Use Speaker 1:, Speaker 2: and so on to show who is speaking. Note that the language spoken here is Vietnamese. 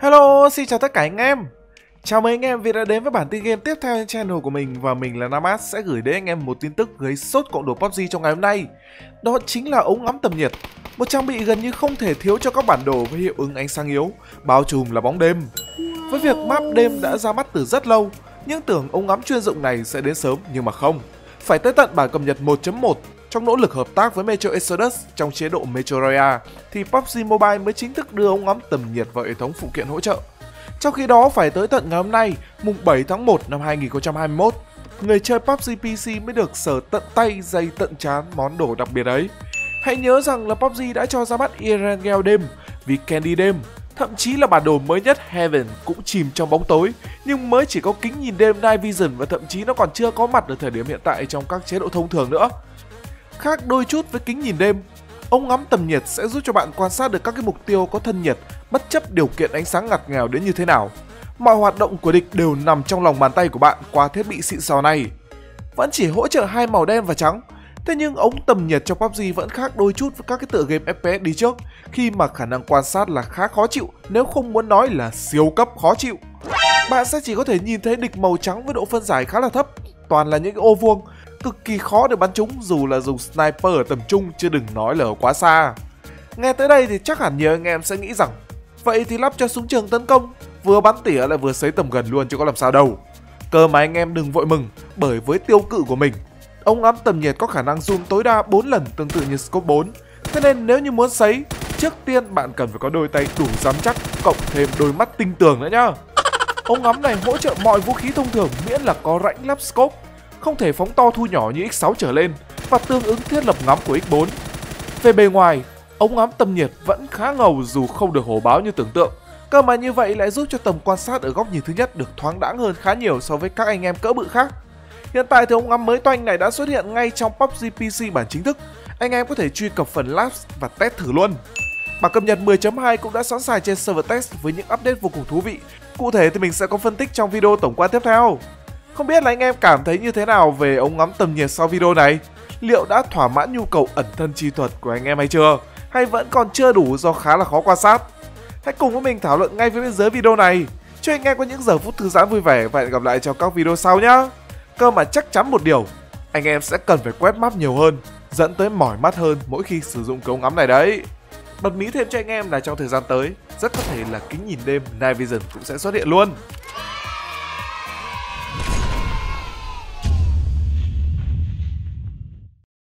Speaker 1: Hello, xin chào tất cả anh em. Chào mừng anh em vì đã đến với bản tin game tiếp theo trên channel của mình. Và mình là Namas sẽ gửi đến anh em một tin tức gây sốt cộng đồng PUBG trong ngày hôm nay. Đó chính là ống ngắm tầm nhiệt, một trang bị gần như không thể thiếu cho các bản đồ với hiệu ứng ánh sáng yếu, bao trùm là bóng đêm. Với việc map đêm đã ra mắt từ rất lâu, nhưng tưởng ống ngắm chuyên dụng này sẽ đến sớm nhưng mà không. Phải tới tận bản cập nhật 1.1 trong nỗ lực hợp tác với Metro Exodus trong chế độ Metro Royale thì PUBG Mobile mới chính thức đưa ống ngắm tầm nhiệt vào hệ thống phụ kiện hỗ trợ. Trong khi đó phải tới tận ngày hôm nay, mùng 7 tháng 1 năm 2021, người chơi PUBG PC mới được sờ tận tay dây tận trán món đồ đặc biệt ấy. Hãy nhớ rằng là PUBG đã cho ra mắt Erangel đêm, Vikendi đêm, thậm chí là bản đồ mới nhất Heaven cũng chìm trong bóng tối, nhưng mới chỉ có kính nhìn đêm Night Vision và thậm chí nó còn chưa có mặt ở thời điểm hiện tại trong các chế độ thông thường nữa. Khác đôi chút với kính nhìn đêm, ống ngắm tầm nhiệt sẽ giúp cho bạn quan sát được các cái mục tiêu có thân nhiệt bất chấp điều kiện ánh sáng ngặt nghèo đến như thế nào. Mọi hoạt động của địch đều nằm trong lòng bàn tay của bạn qua thiết bị xịn sò này. Vẫn chỉ hỗ trợ hai màu đen và trắng, thế nhưng ống tầm nhiệt trong PUBG vẫn khác đôi chút với các cái tựa game FPS đi trước, khi mà khả năng quan sát là khá khó chịu, nếu không muốn nói là siêu cấp khó chịu. Bạn sẽ chỉ có thể nhìn thấy địch màu trắng với độ phân giải khá là thấp, toàn là những cái ô vuông, cực kỳ khó để bắn chúng dù là dùng sniper ở tầm trung, chứ đừng nói là ở quá xa. Nghe tới đây thì chắc hẳn nhiều anh em sẽ nghĩ rằng vậy thì lắp cho súng trường tấn công, vừa bắn tỉa lại vừa sấy tầm gần luôn chứ có làm sao đâu. Cơ mà anh em đừng vội mừng, bởi với tiêu cự của mình, ống ngắm tầm nhiệt có khả năng zoom tối đa 4 lần tương tự như Scope 4. Thế nên nếu như muốn sấy, trước tiên bạn cần phải có đôi tay đủ rắn chắc, cộng thêm đôi mắt tinh tường nữa nhá. Ống ngắm này hỗ trợ mọi vũ khí thông thường miễn là có rãnh lắp scope, không thể phóng to thu nhỏ như X6 trở lên và tương ứng thiết lập ngắm của X4. Về bề ngoài, ống ngắm tầm nhiệt vẫn khá ngầu dù không được hổ báo như tưởng tượng. Cơ mà như vậy lại giúp cho tầm quan sát ở góc nhìn thứ nhất được thoáng đãng hơn khá nhiều so với các anh em cỡ bự khác. Hiện tại thì ống ngắm mới toanh này đã xuất hiện ngay trong PUBG PC bản chính thức. Anh em có thể truy cập phần labs và test thử luôn. Bản cập nhật 10.2 cũng đã sẵn sàng trên server test với những update vô cùng thú vị. Cụ thể thì mình sẽ có phân tích trong video tổng quan tiếp theo. Không biết là anh em cảm thấy như thế nào về ống ngắm tầm nhiệt sau video này? Liệu đã thỏa mãn nhu cầu ẩn thân chi thuật của anh em hay chưa? Hay vẫn còn chưa đủ do khá là khó quan sát? Hãy cùng với mình thảo luận ngay phía bên dưới video này. Chúc anh em có những giờ phút thư giãn vui vẻ và hẹn gặp lại trong các video sau nhé. Cơ mà chắc chắn một điều, anh em sẽ cần phải quét map nhiều hơn, dẫn tới mỏi mắt hơn mỗi khi sử dụng cái ống ngắm này đấy. Bật mí thêm cho anh em là trong thời gian tới, rất có thể là kính nhìn đêm Night Vision cũng sẽ xuất hiện luôn.